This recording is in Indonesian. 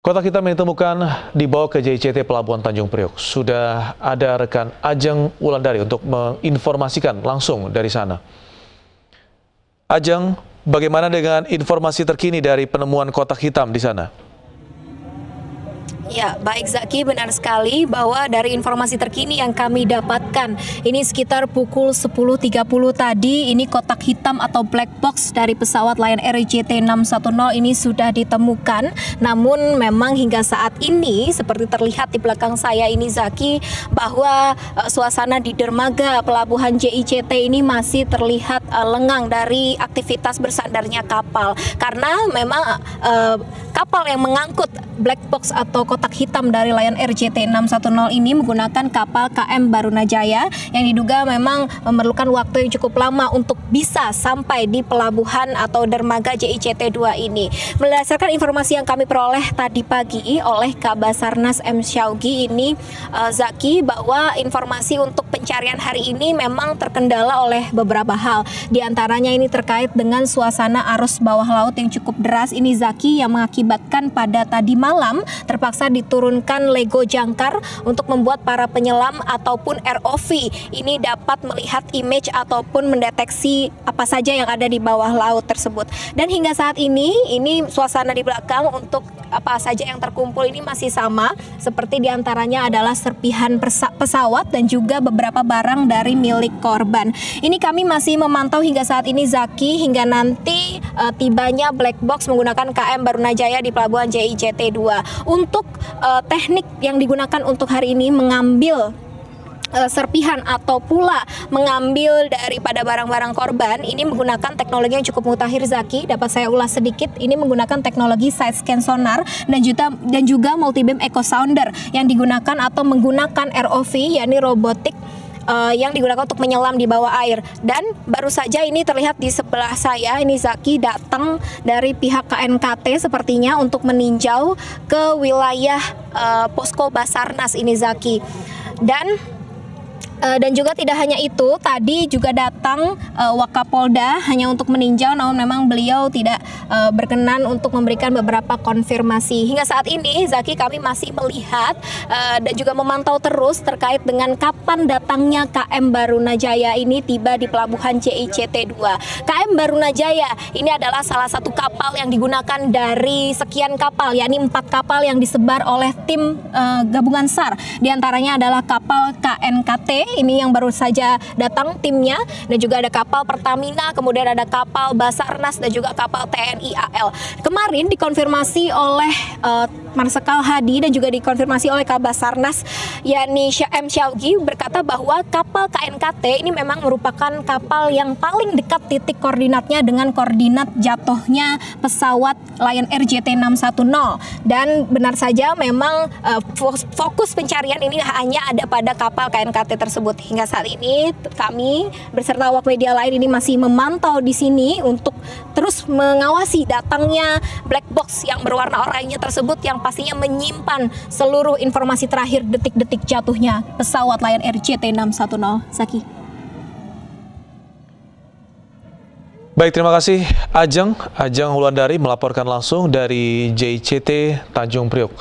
Kotak hitam yang ditemukan dibawa ke JICT Pelabuhan Tanjung Priok. Sudah ada rekan Ajeng Wulandari untuk menginformasikan langsung dari sana. Ajeng, bagaimana dengan informasi terkini dari penemuan kotak hitam di sana? Ya, baik Zaki, benar sekali bahwa dari informasi terkini yang kami dapatkan, ini sekitar pukul 10.30 tadi, ini kotak hitam atau black box dari pesawat Lion Air JT610 ini sudah ditemukan. Namun memang hingga saat ini, seperti terlihat di belakang saya ini Zaki, bahwa suasana di dermaga pelabuhan JICT ini masih terlihat lengang dari aktivitas bersandarnya kapal. Karena memang kapal yang mengangkut black box atau kotak hitam dari Lion Air JT610 ini menggunakan kapal KM Barunajaya yang diduga memang memerlukan waktu yang cukup lama untuk bisa sampai di pelabuhan atau dermaga JICT2 ini. Berdasarkan informasi yang kami peroleh tadi pagi oleh Kabasarnas M. Syaugi ini, Zaki, bahwa informasi untuk pencarian hari ini memang terkendala oleh beberapa hal. Di antaranya ini terkait dengan suasana arus bawah laut yang cukup deras ini Zaki, yang mengakibatkan pada tadi malam terpaksa diturunkan Lego jangkar untuk membuat para penyelam ataupun ROV ini dapat melihat image ataupun mendeteksi apa saja yang ada di bawah laut tersebut. Dan hingga saat ini suasana di belakang untuk apa saja yang terkumpul ini masih sama, seperti diantaranya adalah serpihan pesawat dan juga beberapa barang dari milik korban. Ini kami masih memantau hingga saat ini Zaki, hingga nanti tibanya black box menggunakan KM Barunajaya di pelabuhan JICT2. Untuk teknik yang digunakan untuk hari ini mengambil serpihan atau pula mengambil daripada barang-barang korban ini menggunakan teknologi yang cukup mutakhir Zaki. Dapat saya ulas sedikit, ini menggunakan teknologi side scan sonar dan juga multi beam echo sounder yang digunakan atau menggunakan ROV, yakni robotik yang digunakan untuk menyelam di bawah air. Dan baru saja ini terlihat di sebelah saya ini Zaki, datang dari pihak KNKT sepertinya untuk meninjau ke wilayah posko Basarnas ini Zaki. Dan juga tidak hanya itu, tadi juga datang Wakapolda hanya untuk meninjau, namun memang beliau tidak berkenan untuk memberikan beberapa konfirmasi. Hingga saat ini Zaki, kami masih melihat dan juga memantau terus terkait dengan kapan datangnya KM Barunajaya ini tiba di pelabuhan JICT2. KM Barunajaya ini adalah salah satu kapal yang digunakan dari sekian kapal, yakni 4 kapal yang disebar oleh tim gabungan SAR. Di antaranya adalah kapal KNKT ini yang baru saja datang timnya, dan juga ada kapal Pertamina, kemudian ada kapal Basarnas dan juga kapal TNI AL. Kemarin dikonfirmasi oleh Marsikal Hadi dan juga dikonfirmasi oleh Kabasarnas yakni M. Syaugi, berkata bahwa kapal KNKT ini memang merupakan kapal yang paling dekat titik koordinatnya dengan koordinat jatuhnya pesawat Lion Air JT610. Dan benar saja memang fokus pencarian ini hanya ada pada kapal KNKT tersebut. Hingga saat ini kami beserta awak media lain ini masih memantau di sini untuk terus mengawasi datangnya black box yang berwarna oranye tersebut, yang pastinya menyimpan seluruh informasi terakhir detik-detik jatuhnya pesawat Lion Air JT610. Zaki. Baik, terima kasih Ajeng Wulandari melaporkan langsung dari JICT Tanjung Priok.